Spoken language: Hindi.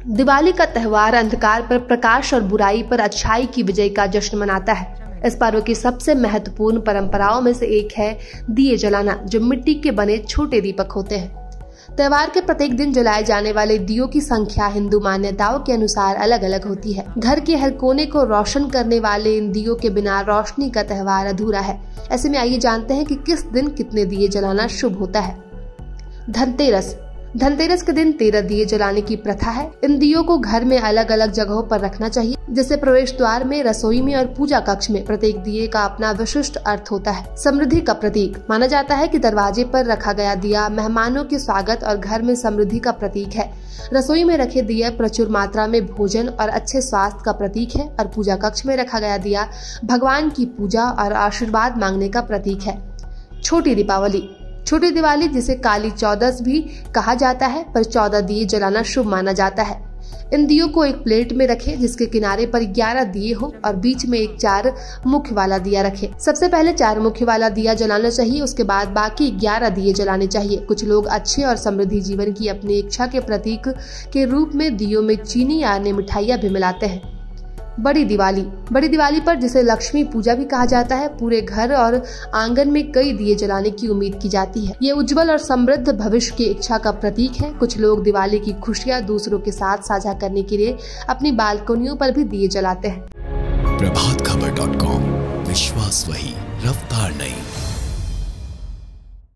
दिवाली का त्योहार अंधकार पर प्रकाश और बुराई पर अच्छाई की विजय का जश्न मनाता है। इस पर्व की सबसे महत्वपूर्ण परंपराओं में से एक है दिए जलाना, जो मिट्टी के बने छोटे दीपक होते हैं। त्योहार के प्रत्येक दिन जलाए जाने वाले दियों की संख्या हिंदू मान्यताओं के अनुसार अलग अलग होती है। घर के हर कोने को रोशन करने वाले इन दियों के बिना रोशनी का त्योहार अधूरा है। ऐसे में आइए जानते हैं कि किस दिन कितने दिए जलाना शुभ होता है। धनतेरस के दिन 13 दिए जलाने की प्रथा है। इन दियों को घर में अलग अलग जगहों पर रखना चाहिए, जैसे प्रवेश द्वार में, रसोई में और पूजा कक्ष में। प्रत्येक दिए का अपना विशिष्ट अर्थ होता है। समृद्धि का प्रतीक माना जाता है कि दरवाजे पर रखा गया दिया मेहमानों के स्वागत और घर में समृद्धि का प्रतीक है। रसोई में रखे दिए प्रचुर मात्रा में भोजन और अच्छे स्वास्थ्य का प्रतीक है और पूजा कक्ष में रखा गया दिया भगवान की पूजा और आशीर्वाद मांगने का प्रतीक है। छोटी दिवाली जिसे काली चौदस भी कहा जाता है, पर 14 दिए जलाना शुभ माना जाता है। इन दियों को एक प्लेट में रखें जिसके किनारे पर 11 दिए हो और बीच में एक 4 मुख्य वाला दिया रखें। सबसे पहले 4 मुख्य वाला दिया जलाना चाहिए, उसके बाद बाकी 11 दिए जलाने चाहिए। कुछ लोग अच्छे और समृद्धि जीवन की अपनी इच्छा के प्रतीक के रूप में दियों में चीनी या अन्य मिठाइयाँ भी मिलाते हैं। बड़ी दिवाली पर, जिसे लक्ष्मी पूजा भी कहा जाता है, पूरे घर और आंगन में कई दिए जलाने की उम्मीद की जाती है। ये उज्जवल और समृद्ध भविष्य की इच्छा का प्रतीक है। कुछ लोग दिवाली की खुशियां दूसरों के साथ साझा करने के लिए अपनी बालकनियों पर भी दिए जलाते हैं। प्रभातखबर.com, विश्वास वही, रफ्तार नहीं।